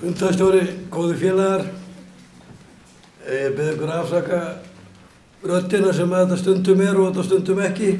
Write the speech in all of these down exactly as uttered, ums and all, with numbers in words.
Fundarstjóri, góði félagar, ég bið ykkur að afsaka röddina sem þetta stundum er og þetta stundum ekki.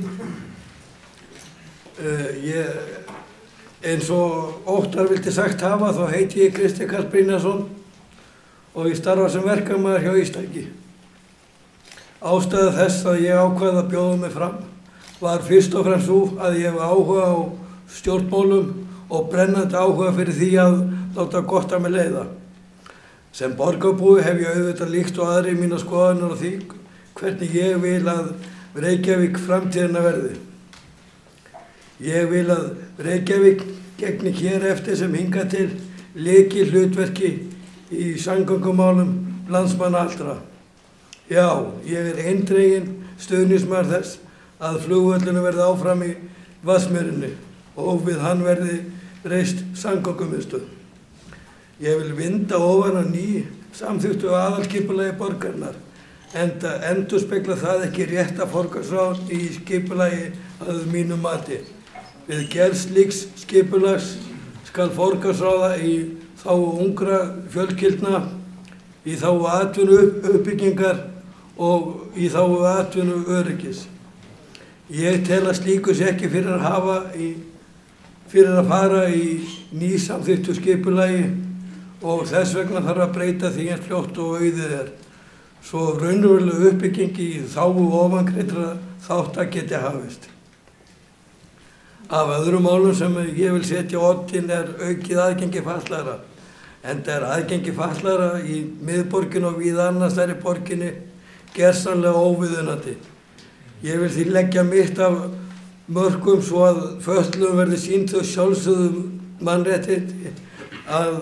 Ég, eins og Óttar vildi sagt hafa, þá heiti ég Kristinn Karl Brynjarsson og ég starfa sem verkamaður hjá Ístæki. Ástæða þess að ég ákvað að bjóða mig fram var fyrst og fremst svo að ég hef áhuga á stjórnmálum og brennandi áhuga fyrir því að láta gott að mig leiða. Sem borgarbúi hef ég auðvitað líkt og aðri mína skoðanir á því hvernig ég vil að Reykjavík framtíðina verði. Ég vil að Reykjavík gegni hér eftir sem hingað til lykilhlutverki í samgöngumálum landsmanna allra. Já, ég er eindreginn stuðningsmaður þess að flugvöllurinn verði áfram í Vatnsmýrinni og við hann verði reist samgöngumiðstöð. Ég vil vinda ofan að ný samþykktu aðalskipulagi borgarinnar, enda endurspeglar það ekki rétta forgangsráð í skipulagi að mínu mati. Við gerð slíks skipulags skal forgangsráða í þágu ungra fjölskyldna, í þágu atvinnuuppbyggingar og í þágu atvinnuöryggis. Ég tel að slíku sé ekki fyrir að hafa í, fyrir að fara í nýsamþykktu skipulagi og þess vegna þarf að breyta því eins fljótt og auðið er, svo raunveruleg uppbygging í þágu ofangreindra þátta geti hafist. Af öðrum málum sem ég vil setja á oddinn er aukið aðgengi fatlaðra, enda er aðgengi fatlaðra í miðborginni og víða annars þar í borginni gersamlega óviðunandi. Ég vil því leggja mitt af mörkum svo að fötluðum verði sýnt þau sjálfsögðu mannréttindi að,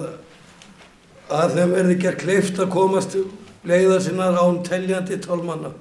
að þeim verði gert kleift að komast leiðar sinnar án teljandi tálmanna.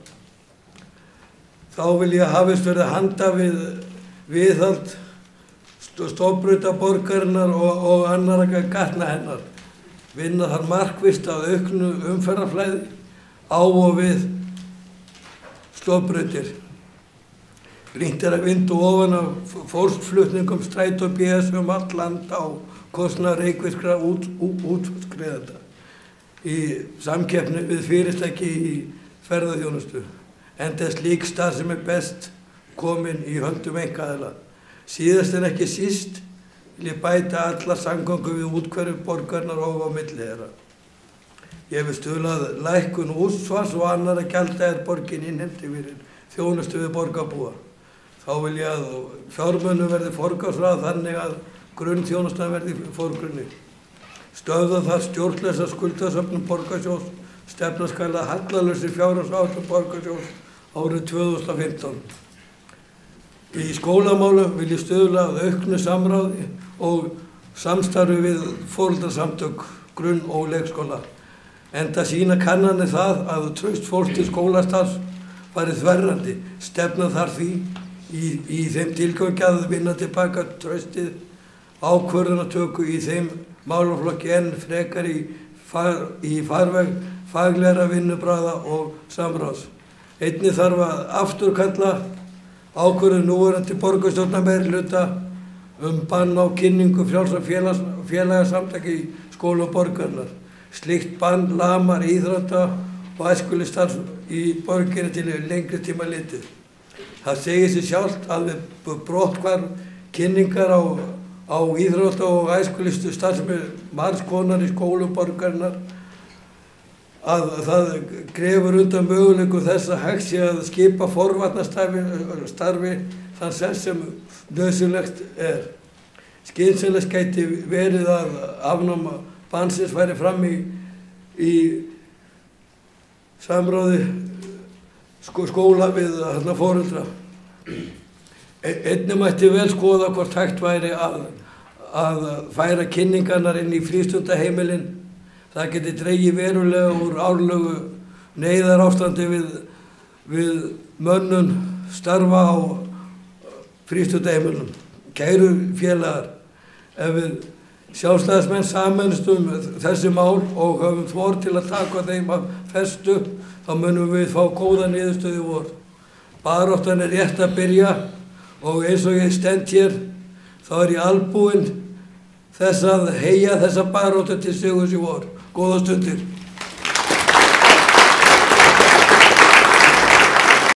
Þá vil ég hafist verði handa við viðhald stofnbrauta borgarinnar og, og annarra gatna hennar. Vinna þar markvisst að auknu umferðarflæði á og við stofnbrautir. Brýnt er að vinda ofan af fólksflutningum strætó og B S um allt land á kostnað reykvískra út, út, útskriðenda í samkeppni við fyrirtæki í ferðaþjónustu, enda er slík starfsemi best komin í höndum einkaaðila. Síðast en ekki síst vil ég bæta alla samgöngu við úthverfi borgarinnar og á milli þeirra. Ég vil stuðlað lækkun útsvars og annarra gjalda er borgin innheimti fyrir þjónustu við borgarbúa. Þá vil ég að fjármunum verði forgangsraðað þannig að grunnþjónustan verði í forgrunni. Stöðva þar stjórnleysa skuldasöfnun borgarsjóðs, stefna skal að hallalausri fjárhagsáætlun borgarsjóðs árið tvö þúsund og fimmtán. Í skólamálum vil ég stuðla að auknu samráði og samstarfi við foreldrasamtök grunn- og leikskóla, enda sýna kannanir það að traust fólk til skólastarfs farið þverrandi. Stefna þar því í, í þeim tilgangi að vinna tilbaka traustið, ákvörðunartöku í þeim málaflokki enn frekar í, far, í farveg faglegra vinnubragða og samráðs. Einnig þarf að afturkalla ákvörðun núverandi borgarstjórnarmeirihluta um bann á kynningu frjálsra félags, félagasamtaka í skólum borgarinnar. Slíkt bann lamar íþrótta og æskulýðsstarf í borginni til lengri tíma litið. Það segir sig sjálft að við brotthvarf kynningar á, á íþrótta og æskulýðsstarfsemi margs konar í skólum borgarinnar að það grefur undan möguleikum þess að hægt sé að skipa forvarnastarfi þann sess sem nauðsynlegt er. Skynsamlegt gæti verið að afnáma bannsins væri fram í, í samráði sko, skóla við hérna foreldra. Einnig mætti vel skoða hvort hægt væri að, að færa kynningarnar inn í frístundaheimilin. Það geti dregið verulega úr árlegu neyðarástandi við, við mönnun starfa á frístundaheimilum. Kæru félagar, ef við sjálfstæðismenn sameinumst um þessi mál og höfum þor til að taka þeim af festu, þá munum við fá góða niðurstöðu vor. Baráttan er rétt að byrja og eins og ég stend hér, þá er ég albúinn þess að heia þessa baróttu til sigurs í vor. Góða stundir.